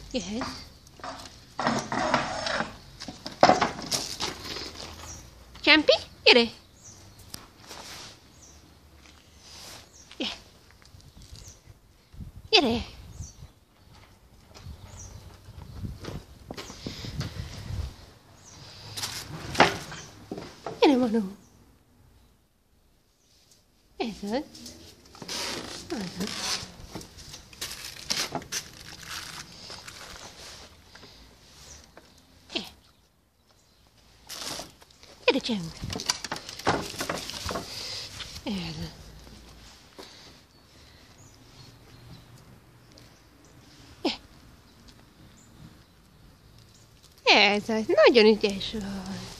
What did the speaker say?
Jöhet. Csempi, gyere! Gyere! Gyere! Gyere, Manu! Ez az. Az az. Gyere, Csemmi! Ez az. Ez az. Nagyon ügyes vagy.